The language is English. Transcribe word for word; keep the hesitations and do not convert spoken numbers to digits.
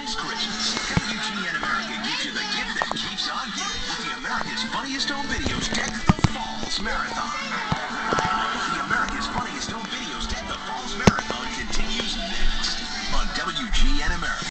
this Christmas. W G N America gives you the gift that keeps on giving with the America's Funniest Home Videos Deck the Falls Marathon. The America's Funniest Home Videos Deck the Falls Marathon continues next on W G N America.